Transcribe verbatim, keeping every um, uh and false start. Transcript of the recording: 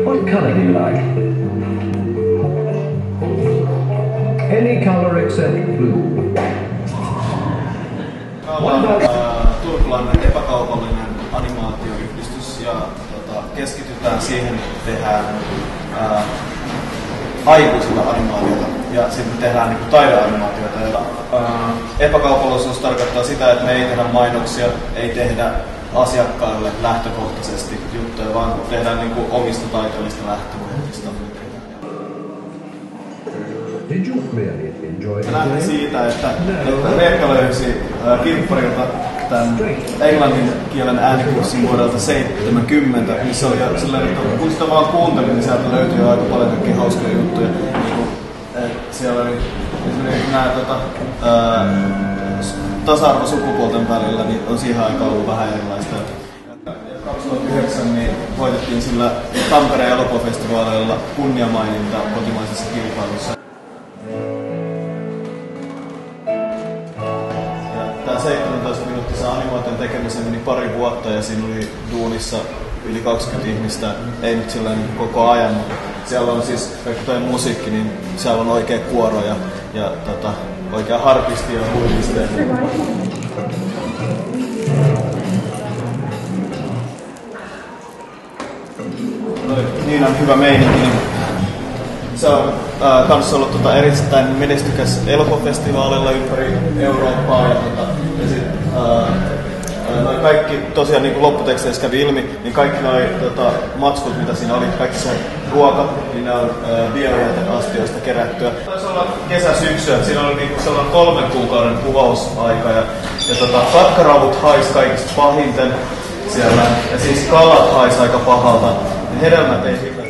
What colour do you like? Any colour except blue. Me ollaan uh, turkulainen epäkaupallinen animaatioyhdistys ja tota, keskitytään siihen, että tehdään uh, aikuisilla animaatiota ja sitten tehdään niinku taideanimaatiota. Ja, uh, epäkaupallisuus tarkoittaa sitä, että me ei tehdä mainoksia, ei tehdä asiakkaille lähtökohtaisesti juttuja, vaan tehdään niinku omista taiteellista lähtökohdista. Did you really enjoy Se lähti siitä, että, että Veikka löysi äh, kirpparilta tämän englannin kielen äänikurssin vuodelta seitsemänkymmentä, missä oli sellainen, että kun sitä vaan kuuntelin, niin sieltä löytyi jo aika paljon kaikkia hauskoja juttuja. Niin, siellä oli esimerkiksi nämä tota, ää, tasa-arvo sukupuolten välillä, niin on siihen aikaan ollut vähän erilaista. Ja kaksituhattayhdeksän niin voitettiin sillä Tampereen elokuvafestivaaleilla kunniamaininta kotimaisessa kilpailussa. Tämä seitsemäntoista minuuttisen animaation tekemiseen meni pari vuotta ja siinä oli duunissa yli kaksikymmentä ihmistä, ei nyt sillä koko ajan, mutta siellä on siis, vaikka toi musiikki, niin siellä on oikea kuoro ja, ja tota, oikea harpisti ja huilisti. Niin on hyvä meininki. Niin se on äh, kanssa ollut tota, erittäin menestykäs elokuvafestivaalilla ympäri Eurooppaa. Ja, tota, ja sit, äh, noi kaikki, tosiaan niin kuin lopputeksteissä kävi ilmi, niin kaikki noi tota, matskut, mitä siinä oli, kaikki se ruoka, niin ne on äh, biojäteastioista kerättyä. Taisi olla kesä-syksyä, siinä oli niinku sellainen kolmen kuukauden kuvausaika ja, ja tota, katkaravut haisi kaikista pahinten siellä ja siis kalat haisi aika pahalta. Hedelmät ei hirveästi.